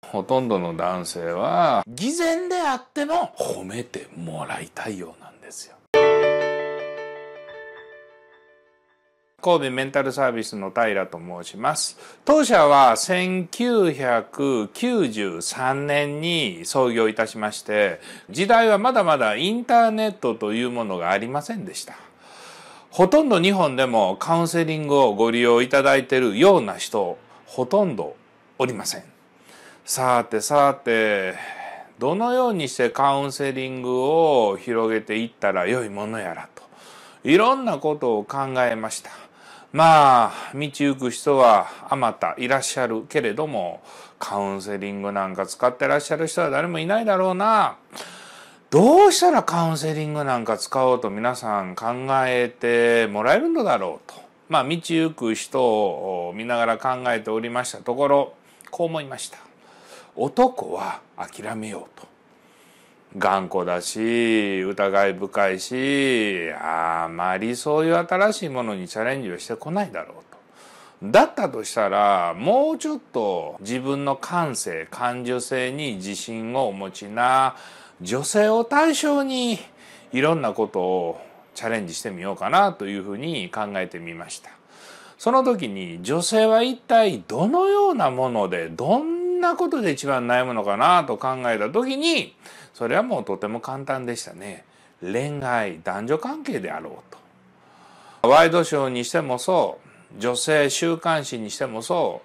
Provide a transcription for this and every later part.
ほとんどの男性は偽善であっても褒めてもらいたいようなんですよ。神戸メンタルサービスの平と申します。当社は1993年に創業いたしまして、時代はまだまだインターネットというものがありませんでした。ほとんど日本でもカウンセリングをご利用いただいているような人、ほとんどおりません。さて、どのようにしてカウンセリングを広げていったらよいものやらと、いろんなことを考えました。道行く人はあまたいらっしゃるけれども、カウンセリングなんか使ってらっしゃる人は誰もいないだろうな。どうしたらカウンセリングなんか使おうと皆さん考えてもらえるのだろうと。道行く人を見ながら考えておりましたところ、こう思いました。男は諦めようと。頑固だし、疑い深いし、あまりそういう新しいものにチャレンジをしてこないだろうと。だったとしたら、もうちょっと自分の感性、感受性に自信をお持ちな女性を対象にいろんなことをチャレンジしてみようかなというふうに考えてみました。その時に女性は一体どのようなもので、どんなことで一番悩むのかなと考えた時に、それはもうとても簡単でしたね。恋愛、男女関係であろうと。ワイドショーにしてもそう、女性週刊誌にしてもそう、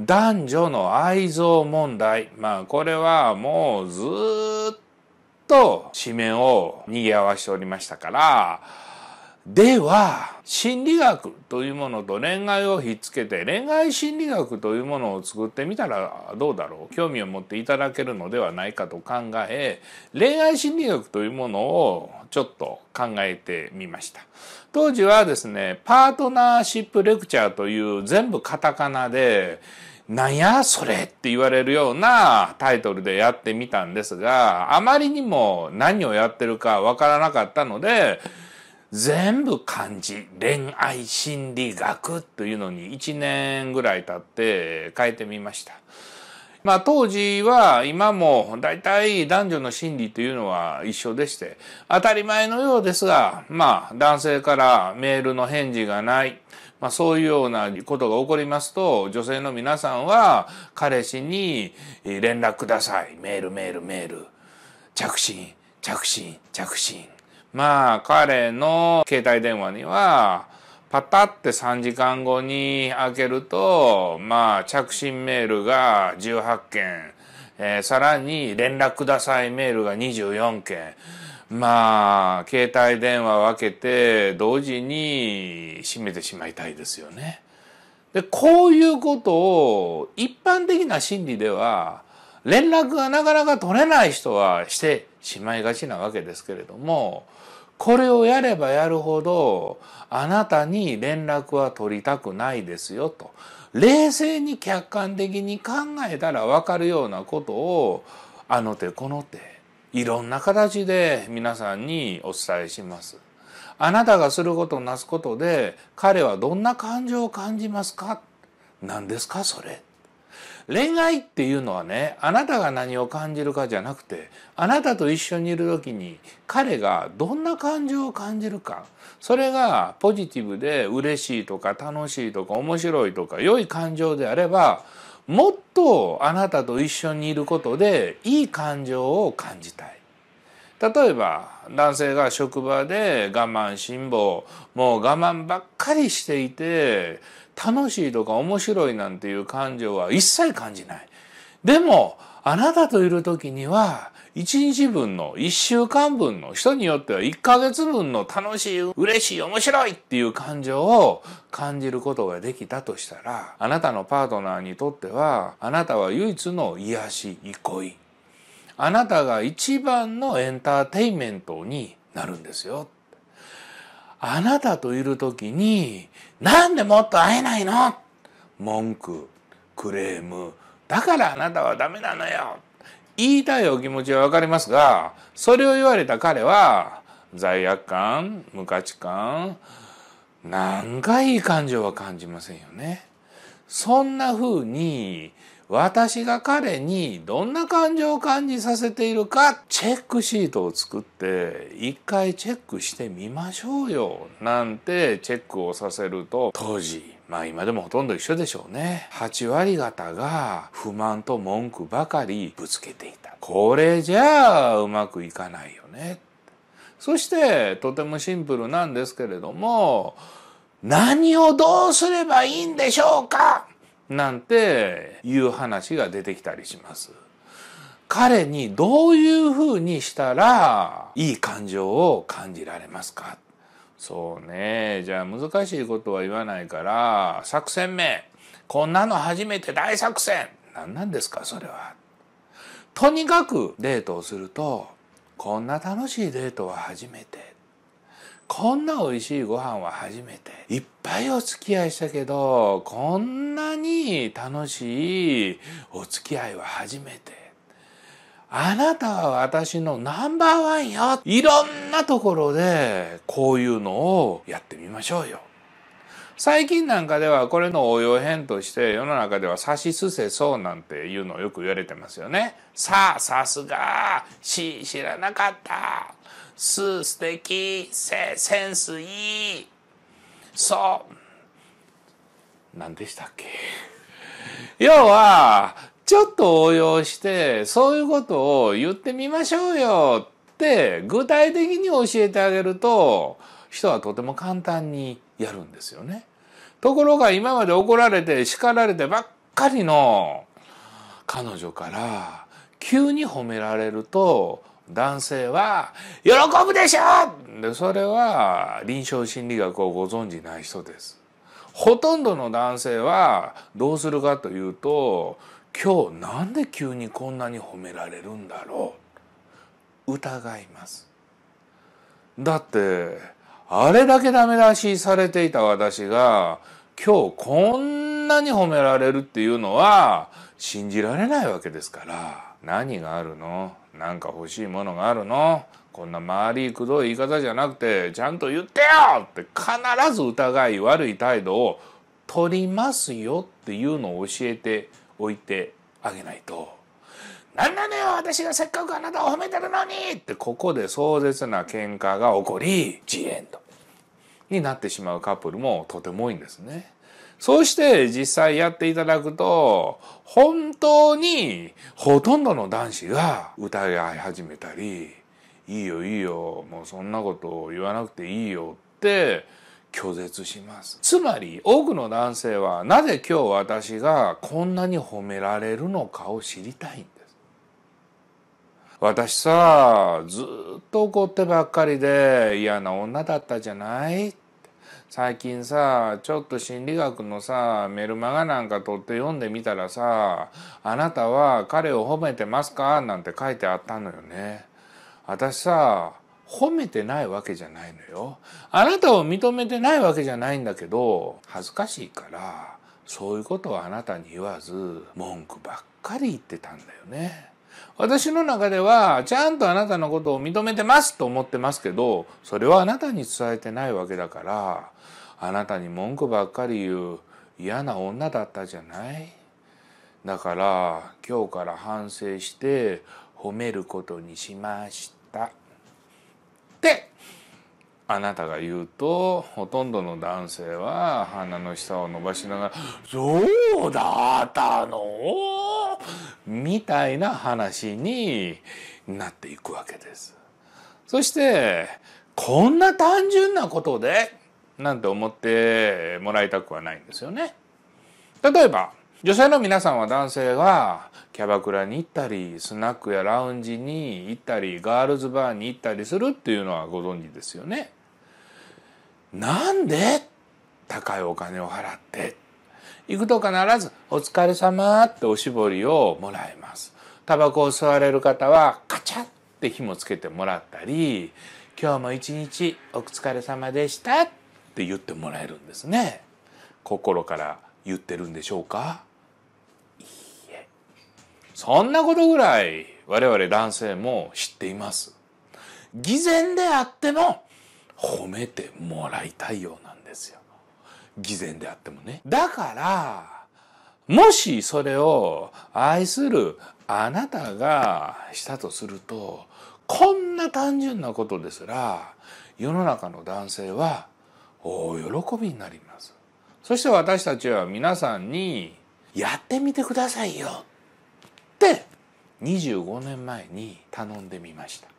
男女の愛憎問題、これはもうずっと紙面を賑わしておりましたから、では心理学というものと恋愛をひっつけて恋愛心理学というものを作ってみたらどうだろう、興味を持っていただけるのではないかと考え、恋愛心理学というものをちょっと考えてみました。当時はですね、パートナーシップレクチャーという全部カタカナでなんやそれって言われるようなタイトルでやってみたんですが、あまりにも何をやってるかわからなかったので、全部漢字、恋愛心理学というのに1年ぐらい経って変えてみました。当時は今もだいたい男女の心理というのは一緒でして、当たり前のようですが、男性からメールの返事がない。そういうようなことが起こりますと、女性の皆さんは彼氏に連絡ください。メール。着信。彼の携帯電話にはパタって3時間後に開けると着信メールが18件、さらに連絡くださいメールが24件、携帯電話を開けて同時に閉めてしまいたいですよね。でこういうことを一般的な心理では連絡がなかなか取れない人はしてしまいがちなわけですけれども、これをやればやるほどあなたに連絡は取りたくないですよと、冷静に客観的に考えたら分かるようなことをあの手この手いろんな形で皆さんにお伝えします。あなたがすることなすことで彼はどんな感情を感じますか？何ですかそれ？恋愛っていうのはね、あなたが何を感じるかじゃなくて、あなたと一緒にいる時に彼がどんな感情を感じるか、それがポジティブで嬉しいとか楽しいとか面白いとか良い感情であれば、もっとあなたと一緒にいることでいい感情を感じたい。例えば男性が職場で我慢辛抱、もう我慢ばっかりしていて楽しいとか面白いなんていう感情は一切感じない。でもあなたといる時には1日分の1週間分の、人によっては1ヶ月分の楽しい嬉しい面白いっていう感情を感じることができたとしたら、あなたのパートナーにとってはあなたは唯一の癒し、憩い、あなたが一番のエンターテインメントになるんですよ。あなたといる時になんでもっと会えないの？文句、クレーム、だからあなたはダメなのよ。言いたいお気持ちはわかりますが、それを言われた彼は罪悪感、無価値観、なんかいい感情は感じませんよね。そんな風に私が彼にどんな感情を感じさせているかチェックシートを作って一回チェックしてみましょうよなんてチェックをさせると、当時今でもほとんど一緒でしょうね、8割方が不満と文句ばかりぶつけていた。これじゃあうまくいかないよね。そしてとてもシンプルなんですけれども、何をどうすればいいんでしょうかなんていう話が出てきたりします。彼にどういうふうにしたらいい感情を感じられますか。そうね、じゃあ難しいことは言わないから、作戦名、こんなの初めて大作戦。何なんですかそれは。とにかくデートをすると、こんな楽しいデートは初めて、こんな美味しいご飯は初めて、いっぱいお付き合いしたけどこんなに楽しいお付き合いは初めて、あなたは私のナンバーワンよ。いろんなところでこういうのをやってみましょうよ。最近なんかではこれの応用編として世の中ではさしすせそうなんていうのをよく言われてますよね。さすが、知らなかった、素敵、センスいい、何でしたっけ。要はちょっと応用してそういうことを言ってみましょうよって具体的に教えてあげると、人はとても簡単にやるんですよね。ところが今まで怒られて叱られてばっかりの彼女から急に褒められると、男性は喜ぶでしょ。でそれは臨床心理学をご存じない人です。ほとんどの男性はどうするかというと、今日なんで急にこんなに褒められるんだろう、疑います。だってあれだけダメ出しされていた私が今日こんなに褒められるっていうのは信じられないわけですから。何があるの、なんか欲しいものがあるの、こんな回りくどい言い方じゃなくてちゃんと言ってよって必ず疑い悪い態度を取りますよっていうのを教えておいてあげないと、なんなのよ私がせっかくあなたを褒めてるのにってここで壮絶な喧嘩が起こりジエンドになってしまうカップルもとても多いんですね。そうして実際やっていただくと、本当にほとんどの男子が疑い始めたり、いいよいいよもうそんなことを言わなくていいよって拒絶します。つまり多くの男性はなぜ今日私がこんなに褒められるのかを知りたいんです。私さ、ずっと怒ってばっかりで嫌な女だったじゃない。最近さ、ちょっと心理学のさメルマガなんか取って読んでみたらさ、あなたは彼を褒めてますかなんて書いてあったのよね。私さ、褒めてないわけじゃないのよ。あなたを認めてないわけじゃないんだけど、恥ずかしいからそういうことはあなたに言わず文句ばっかり言ってたんだよね。私の中ではちゃんとあなたのことを認めてますと思ってますけど、それはあなたに伝えてないわけだから、あなたに文句ばっかり言う嫌な女だったじゃない。だから今日から反省して褒めることにしましたってあなたが言うと、ほとんどの男性は鼻の下を伸ばしながら「そうだったの?」みたいな話になっていくわけです。そしてこんな単純なことでなんて思ってもらいたくはないんですよね。例えば女性の皆さんは男性がキャバクラに行ったりスナックやラウンジに行ったりガールズバーに行ったりするっていうのはご存知ですよね。なんで高いお金を払って行くと必ずお疲れ様っておしぼりをもらえます。タバコを吸われる方はカチャって紐つけてもらったり、今日も一日お疲れ様でしたって言ってもらえるんですね。心から言ってるんでしょうか。いいえ。そんなことぐらい我々男性も知っています。偽善であっても褒めてもらいたいようなんですよ。偽善であってもね。だからもしそれを愛するあなたがしたとすると、こんな単純なことですら世の中の男性は大喜びになります。そして私たちは皆さんにやってみてくださいよって25年前に頼んでみました。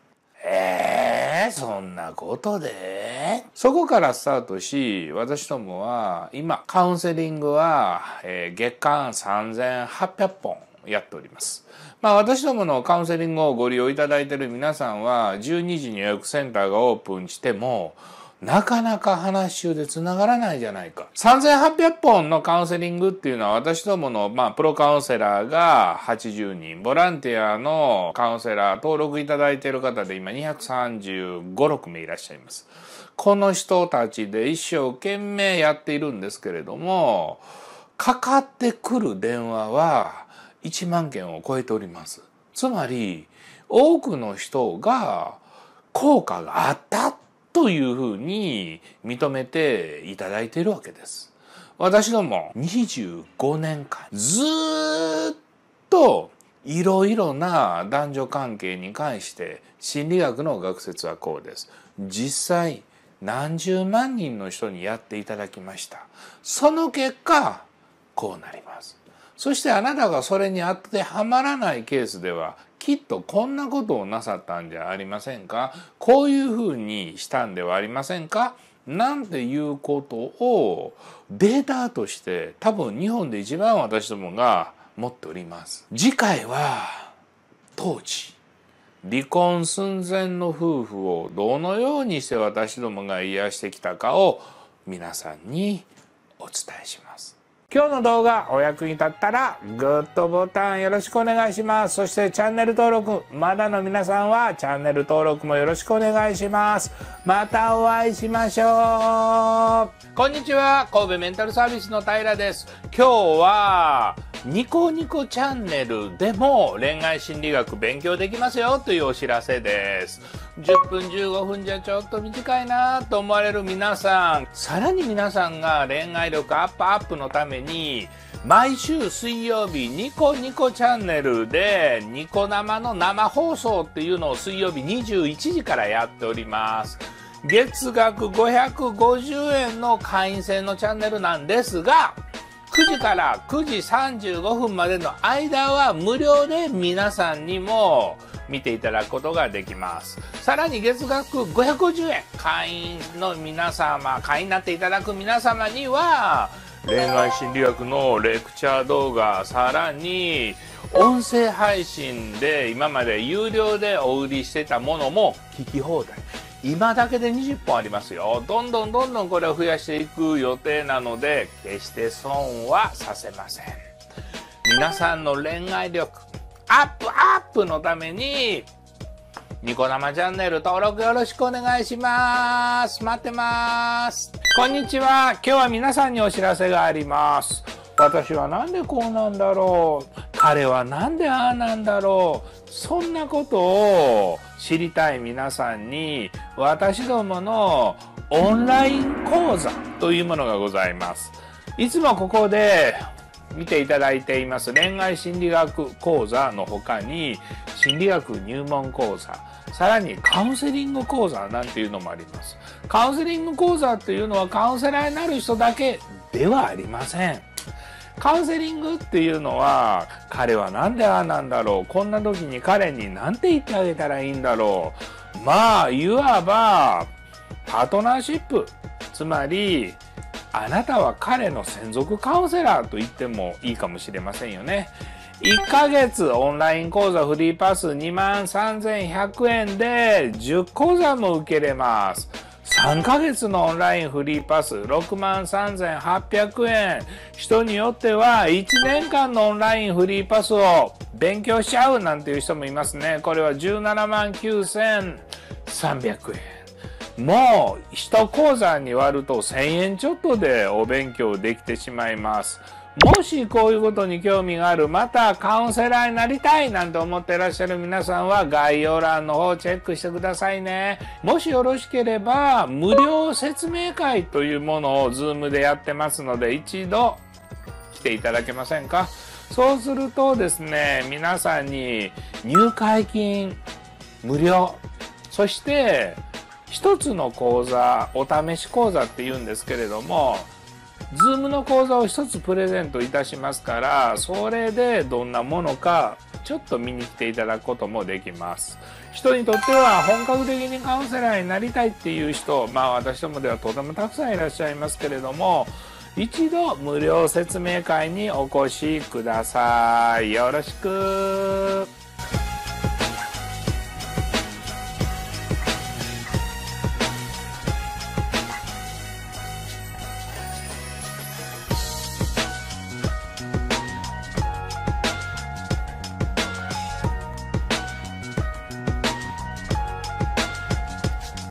そんなことでそこからスタートし、私どもは今カウンセリングは月間3800本やっております。私どものカウンセリングをご利用いただいている皆さんは12時に予約センターがオープンしてもなかなか話し中でつながらないじゃないか。3800本のカウンセリングっていうのは私どものプロカウンセラーが80人、ボランティアのカウンセラー登録いただいている方で今235、6名いらっしゃいます。この人たちで一生懸命やっているんですけれども、かかってくる電話は1万件を超えております。つまり多くの人が効果があったというふうに認めていただいているわけです。私ども25年間ずっといろいろな男女関係に関して心理学の学説はこうです。実際何十万人の人にやっていただきました。その結果こうなります。そしてあなたがそれに当てはまらないケースではきっとこんなことをなさったんじゃありませんか、こういうふうにしたんではありませんかなんていうことをデータとして多分日本で一番私どもが持っております。次回は当時離婚寸前の夫婦をどのようにして私どもが癒してきたかを皆さんにお伝えします。今日の動画お役に立ったらグッドボタンよろしくお願いします。そしてチャンネル登録まだの皆さんはチャンネル登録もよろしくお願いします。またお会いしましょう。こんにちは、神戸メンタルサービスの平です。今日はニコニコチャンネルでも恋愛心理学勉強できますよというお知らせです。10分15分じゃちょっと短いなと思われる皆さん、さらに皆さんが恋愛力アップのために毎週水曜日ニコニコチャンネルでニコ生の生放送っていうのを水曜日21時からやっております。月額550円の会員制のチャンネルなんですが、9時から9時35分までの間は無料で皆さんにも見ていただくことができます。さらに月額550円会員の皆様、会員になっていただく皆様には恋愛心理学のレクチャー動画、さらに音声配信で今まで有料でお売りしてたものも聞き放題。今だけで20本ありますよ。どんどんこれを増やしていく予定なので決して損はさせません。皆さんの恋愛力アップのためにニコ生チャンネル登録よろしくお願いします。待ってます。こんにちは。今日は皆さんにお知らせがあります。私はなんでこうなんだろう、彼はなんでああなんだろう、そんなことを知りたい皆さんに私どものオンライン講座というものがございます。いつもここで見ていただいています恋愛心理学講座の他に心理学入門講座、さらにカウンセリング講座なんていうのもあります。カウンセリング講座っていうのはカウンセラーになる人だけではありません。カウンセリングっていうのは彼はなんでああなんだろう、こんな時に彼に何て言ってあげたらいいんだろう、いわばパートナーシップ、つまりあなたは彼の専属カウンセラーと言ってもいいかもしれませんよね。1ヶ月オンライン講座フリーパス23,100円で10講座も受けれます。3ヶ月のオンラインフリーパス63,800円。人によっては1年間のオンラインフリーパスを勉強しちゃうなんていう人もいますね。これは179,300円。もう1講座に割ると1000円ちょっとでお勉強できてしまいます。もしこういうことに興味がある、またカウンセラーになりたいなんて思っていらっしゃる皆さんは概要欄の方をチェックしてくださいね。もしよろしければ無料説明会というものを Zoom でやってますので、一度来ていただけませんか。そうするとですね、皆さんに入会金無料、そして一つの講座、お試し講座って言うんですけれども、Zoom の講座を一つプレゼントいたしますから、それでどんなものかちょっと見に来ていただくこともできます。人にとっては本格的にカウンセラーになりたいっていう人、私どもではとてもたくさんいらっしゃいますけれども、一度無料説明会にお越しください。よろしく。